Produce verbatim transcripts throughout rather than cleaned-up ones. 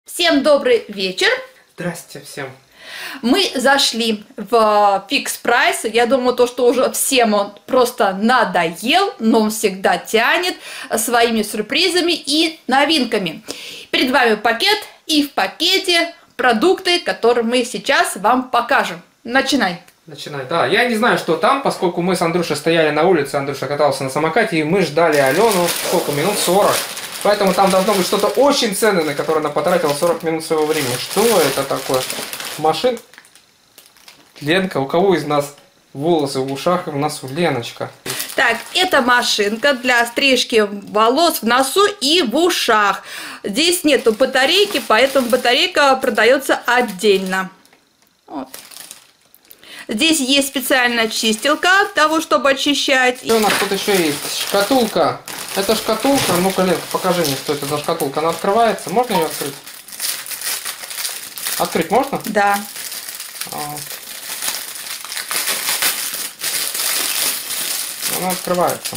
Всем добрый вечер. Здрасте всем. Мы зашли в Fix Price. Я думаю, то, что уже всем он просто надоел, но он всегда тянет своими сюрпризами и новинками. Перед вами пакет, и в пакете продукты, которые мы сейчас вам покажем. Начинай. Начинай. Да, я не знаю, что там, поскольку мы с Андрюшей стояли на улице, Андрюша катался на самокате, и мы ждали Алену, сколько минут? сорок. Поэтому там должно быть что-то очень ценное, на которое она потратила сорок минут своего времени. Что это такое? Машин? Ленка, у кого из нас волосы в ушах и в носу? Леночка. Так, это машинка для стрижки волос в носу и в ушах. Здесь нету батарейки, поэтому батарейка продается отдельно. Вот. Здесь есть специальная чистилка для того, чтобы очищать. Что у нас тут еще есть? Шкатулка. Это шкатулка. Ну-ка, Ленка, покажи мне, что это за шкатулка. Она открывается. Можно ее открыть? Открыть можно? Да. А. Она открывается.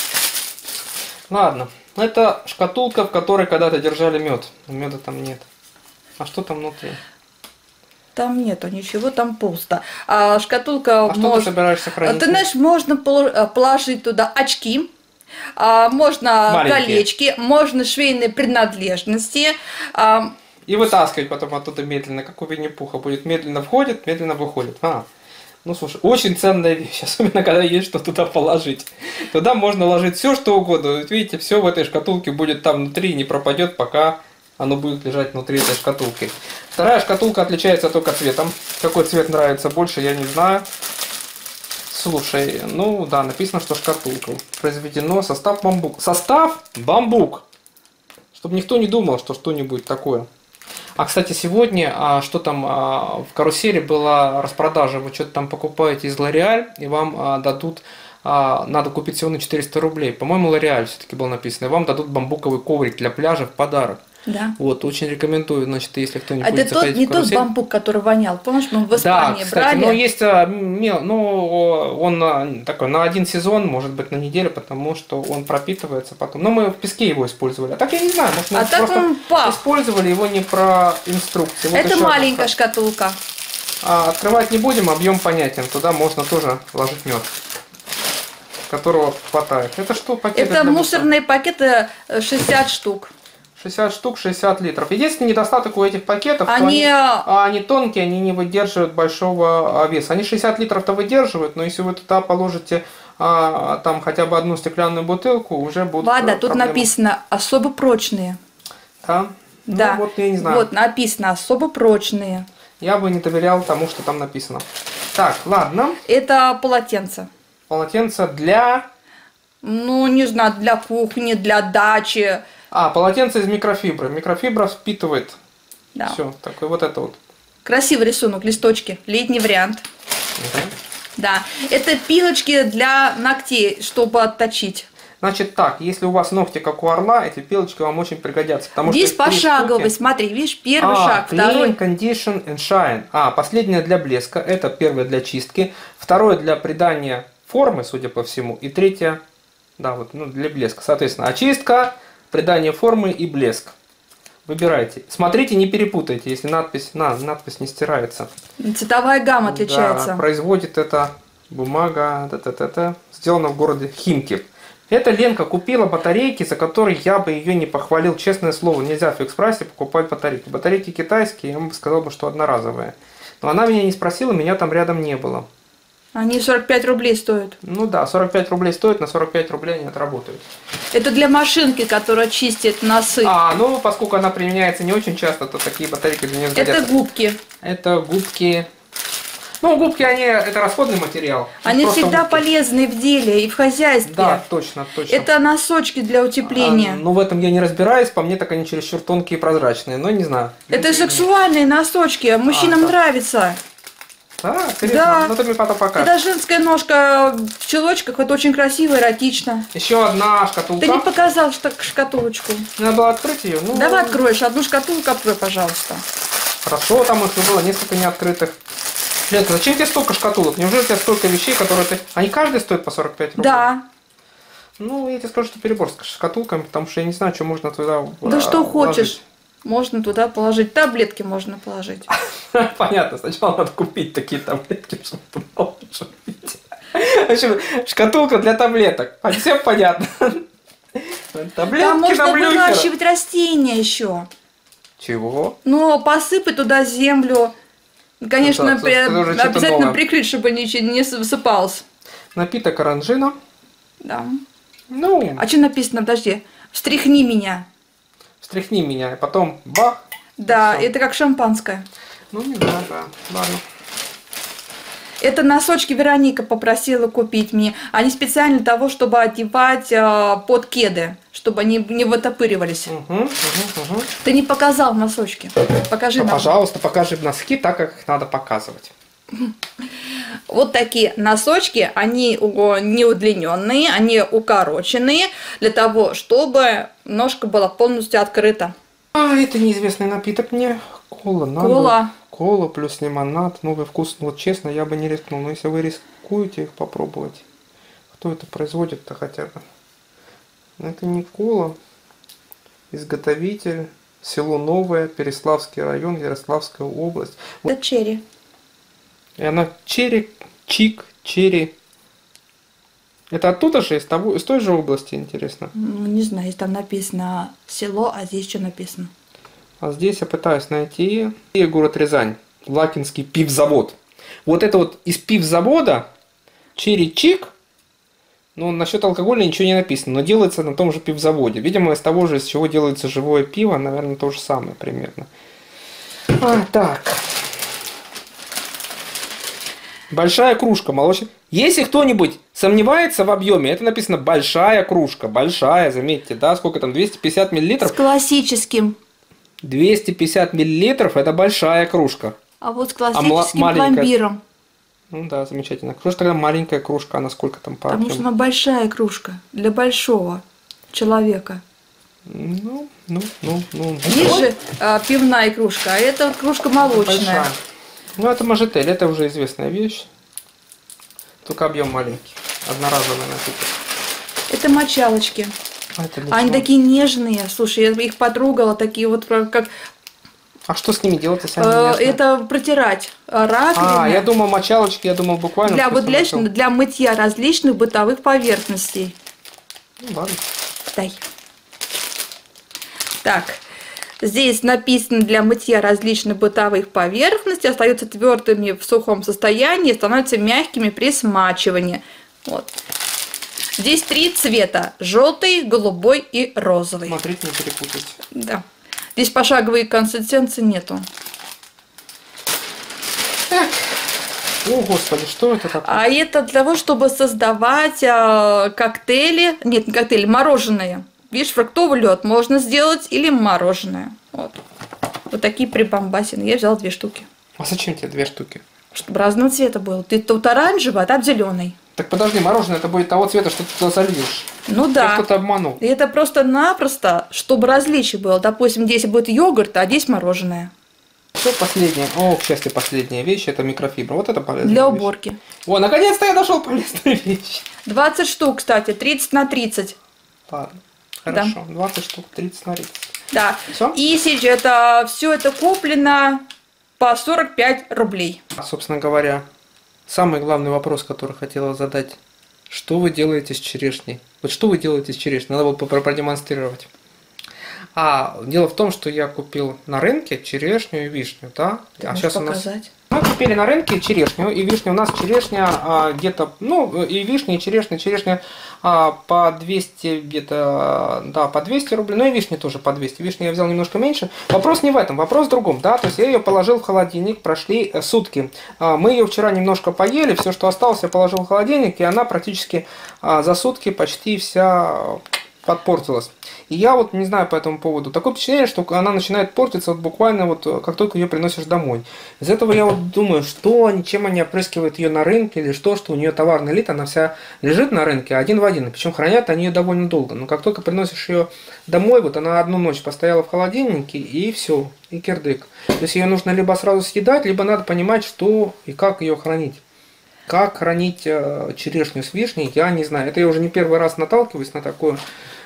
Ладно. Это шкатулка, в которой когда-то держали мед. Меда там нет. А что там внутри? Там нету ничего, там пусто. А шкатулка... А что ты собираешься хранить? Ты знаешь, можно положить туда очки, можно маленькие колечки, можно швейные принадлежности. И вытаскивать потом оттуда медленно, как у Винни-Пуха. Будет медленно входит, медленно выходит. А, ну слушай, очень ценная вещь, особенно когда есть что туда положить. Туда можно ложить все, что угодно. Вот видите, все в этой шкатулке будет там внутри, не пропадет, пока оно будет лежать внутри этой шкатулки. Вторая шкатулка отличается только цветом. Какой цвет нравится больше, я не знаю. Слушай, ну да, написано, что шкатулка. Произведено состав бамбук. Состав бамбук. Чтобы никто не думал, что что-нибудь такое. А, кстати, сегодня, а, что там, а, в карусели была распродажа. Вы что-то там покупаете из L'Oréal, и вам а, дадут, а, надо купить всего на четыреста рублей. По-моему, L'Oréal все-таки было написано. И вам дадут бамбуковый коврик для пляжа в подарок. Да. Вот, очень рекомендую, значит, если кто-нибудь а будет это тот, не тот бамбук, который вонял. Помнишь, мы в Испании да, кстати, брали? но есть, ну, он такой на один сезон, может быть, на неделю, потому что он пропитывается потом. Но мы в песке его использовали. А так я не знаю, может, мы а просто он пах. использовали его не про инструкции. Вот это маленькая раз. шкатулка. А, открывать не будем, объем понятен. Туда можно тоже ложить мед, которого хватает. Это что, пакеты? Это мусорные пакеты шестьдесят штук. шестьдесят штук, шестьдесят литров. Единственный недостаток у этих пакетов, они... Они, они тонкие, они не выдерживают большого веса. Они шестьдесят литров-то выдерживают, но если вы туда положите а, там хотя бы одну стеклянную бутылку, уже будут Ладно, тут проблемы. написано особо прочные. Да? Да. Ну, вот я не знаю. Вот написано особо прочные. Я бы не доверял тому, что там написано. Так, ладно. Это полотенце. Полотенце для... Ну, не знаю, для кухни, для дачи. А, полотенце из микрофибры. Микрофибра впитывает. Да. Все, такой вот это вот. Красивый рисунок, листочки. Летний вариант. Угу. Да. Это пилочки для ногтей, чтобы отточить. Значит так, если у вас ногти как у орла, эти пилочки вам очень пригодятся. Потому Здесь что пошаговый, штуки... смотри, видишь, первый а, шаг, clean, второй. condition and shine. А, последнее для блеска, это первое для чистки, второе для придания формы, судя по всему, и третье, да, вот, ну, для блеска. Соответственно, очистка, придание формы и блеск. Выбирайте. Смотрите, не перепутайте, если надпись, на, надпись не стирается. Цветовая гамма отличается. Да, производит это бумага, та-та-та-та, сделана в городе Химки. Эта Ленка купила батарейки, за которые я бы ее не похвалил, честное слово. Нельзя в Фикс-прайсе покупать батарейки. Батарейки китайские, я бы сказал, что одноразовые. Но она меня не спросила, меня там рядом не было. Они сорок пять рублей стоят. Ну да, сорок пять рублей стоит, на сорок пять рублей они отработают. Это для машинки, которая чистит носы. А, ну поскольку она применяется не очень часто, то такие батарейки для нее сгодятся. Это губки. Это губки... Ну, губки, они, это расходный материал. Они всегда губки. Полезны в деле и в хозяйстве. Да, точно, точно. Это носочки для утепления. А, ну, в этом я не разбираюсь, по мне так они чересчур тонкие и прозрачные, но не знаю. Это сексуальные носочки, мужчинам а, да. нравится. А, интересно. Да. Ну, ты мне потом покажешь. Когда женская ножка в чулочках, это очень красиво, эротично. Еще одна шкатулка. Ты не показал что шкатулочку. Надо было открыть ее. Ну, Давай откроешь, одну шкатулку открой, пожалуйста. Хорошо, там их было несколько неоткрытых. Ленка, зачем тебе столько шкатулок? Неужели у тебя столько вещей, которые ты... Они каждый стоят по сорок пять рублей? Да. Ну, я тебе скажу, что перебор с шкатулками, потому что я не знаю, что можно туда Да что вложить. хочешь. Можно туда положить. Таблетки можно положить. Понятно, сначала надо купить такие таблетки, чтобы положить. В общем, шкатулка для таблеток. Всем понятно. Таблетки. Там можно на блюхер. выращивать растения еще. Чего? Ну, посыпать туда землю. Конечно, Ну да, при- это уже что-то обязательно новое. прикрыть, чтобы ничего не высыпалось. Напиток оранжина. Да. Ну, А что написано? Подожди. Встряхни меня. встряхни меня, и потом бах. Да, Всё. это как шампанское. Ну, не знаю, да. Ладно. Это носочки Вероника попросила купить мне. Они специально для того, чтобы одевать э, под кеды, чтобы они не вытопыривались. Угу, угу, угу. Ты не показал носочки. Покажи Ну, нам. пожалуйста, покажи носки так, как их надо показывать. Вот такие носочки, они у- не удлиненные, они укороченные, для того, чтобы ножка была полностью открыта. А, это неизвестный напиток мне. Кола, надо. Кола. Кола плюс лимонад, новый вкус. Ну, вот честно, я бы не рискнул. Но если вы рискуете их попробовать, кто это производит-то хотя бы? Ну, это не кола. Изготовитель. Село Новое, Переславский район, Ярославская область. Вот. Это черри. И она черри, чик, черри. Это оттуда же, из, того, из той же области, интересно. Ну, не знаю, если там написано село, а здесь что написано? А здесь я пытаюсь найти и город Рязань, Лакинский пивзавод. Вот это вот из пивзавода черри чик, ну насчет алкоголя ничего не написано, но делается на том же пивзаводе. Видимо, из того же, из чего делается живое пиво, наверное, то же самое примерно. А, так. Большая кружка молочная. Если кто-нибудь сомневается в объеме, это написано большая кружка, большая, заметьте, да, сколько там, двести пятьдесят С миллилитров? классическим. двести пятьдесят миллилитров это большая кружка. А вот с мла- классическим маленькая? пломбиром. Ну да, замечательно. Что ж тогда маленькая кружка, она сколько там по Потому что объему? она большая кружка для большого человека. Ну, ну, ну, ну. Есть же а, пивная кружка, а это кружка молочная. Большая. Ну, это мажетель, это уже известная вещь. Только объем маленький. Одноразовый напиток. Это мочалочки. А, это для Они чего? такие нежные. Слушай, я их потрогала, такие вот про- как А что с ними делать, если они э, нежные? это протирать раковины. А, я думал мочалочки, я думал буквально. для, в вот смысле для, мочал. для мытья различных бытовых поверхностей. Ну, ладно. Дай. Так, здесь написано для мытья различных бытовых поверхностей, остаются твердыми в сухом состоянии, становятся мягкими при смачивании. Вот. Здесь три цвета: желтый, голубой и розовый. Смотрите, не перепутайте. Да. Здесь пошаговой консистенции нету. О, господи, что это такое? А это для того, чтобы создавать а, коктейли, нет, не коктейли, мороженое. Видишь, фруктовый лед можно сделать или мороженое. Вот. Вот такие прибамбасины. Я взяла две штуки. А зачем тебе две штуки? Чтобы разного цвета было. Ты тут оранжевый, а там зеленый. Так подожди, мороженое это будет того цвета, что ты туда зальешь. Ну Тебя да. кто-то обманул. И это просто-напросто, чтобы различие было. Допустим, здесь будет йогурт, а здесь мороженое. Что последнее? О, к счастью, последняя вещь это микрофибра. Вот это полезная Для вещь. уборки. О, наконец-то я нашел полезную вещь. двадцать штук, кстати, тридцать на тридцать. Ладно, хорошо. двадцать штук, тридцать на тридцать. Да. Всё? И сейчас это, все это куплено по сорок пять рублей. А, собственно говоря, самый главный вопрос, который хотела задать. Что вы делаете с черешней? Вот что вы делаете с черешней? Надо было попро- продемонстрировать. А дело в том, что я купил на рынке черешню и вишню, да? Ты а можешь сейчас у нас показать? мы купили на рынке черешню и вишню. У нас черешня а, где-то, ну и вишня, и черешня, черешня а, по двести где-то, да, по двести рублей, ну и вишня тоже по двести. Вишню я взял немножко меньше. Вопрос не в этом, вопрос в другом, да, то есть я ее положил в холодильник, прошли э, сутки. А, мы ее вчера немножко поели, все, что осталось, я положил в холодильник, и она практически а, за сутки почти вся подпортилась. И я вот не знаю по этому поводу. Такое впечатление, что она начинает портиться вот буквально вот как только ее приносишь домой. Из этого я вот думаю, что они, чем они опрыскивают ее на рынке или что, что у нее товарный лид, она вся лежит на рынке один в один. Причем хранят они ее довольно долго. Но как только приносишь ее домой, вот она одну ночь постояла в холодильнике и все, и кирдык. То есть ее нужно либо сразу съедать, либо надо понимать, что и как ее хранить. Как хранить э, черешню с вишней, я не знаю. Это я уже не первый раз наталкиваюсь на такое.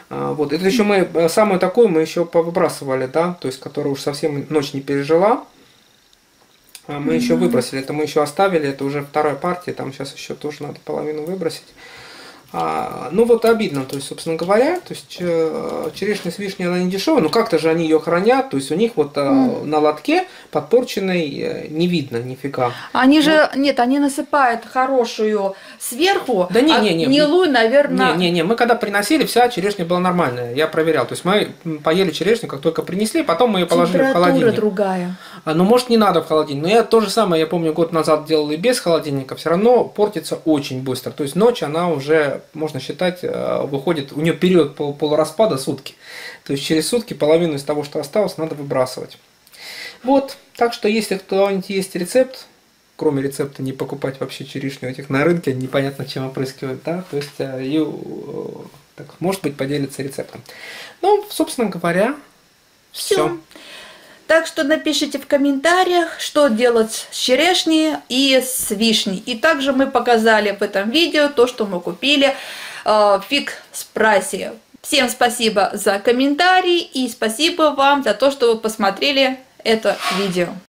А, вот, это еще мы, самую такую мы еще повыбрасывали, да, то есть, которая уж совсем ночь не пережила. А мы mm-hmm. еще выбросили, это мы еще оставили, это уже вторая партия, там сейчас еще тоже надо половину выбросить. А, ну вот обидно, то есть, собственно говоря, то есть э, черешня с вишней, она не дешевая, но как-то же они ее хранят, то есть у них вот э, mm. на лотке подпорченной э, не видно нифига. Они вот. же, нет, они насыпают хорошую сверху, да не, а не, не, гнилую, наверное... Не, не, не, мы когда приносили, вся черешня была нормальная, я проверял, то есть мы поели черешню, как только принесли, потом мы ее положили в холодильник. Температура другая. А, ну может не надо в холодильник, но я то же самое, я помню, год назад делал и без холодильника, все равно портится очень быстро, то есть ночь она уже... можно считать, выходит, у нее период полураспада сутки. То есть через сутки половину из того, что осталось, надо выбрасывать. Вот, так что если кто-нибудь есть рецепт, кроме рецепта не покупать вообще черешню этих на рынке, непонятно чем опрыскивают, да, то есть, и, так, может быть, поделиться рецептом. Ну, собственно говоря, все. все. Так что напишите в комментариях, что делать с черешней и с вишней. И также мы показали в этом видео то, что мы купили э, в фикс прайсе. Всем спасибо за комментарии и спасибо вам за то, что вы посмотрели это видео.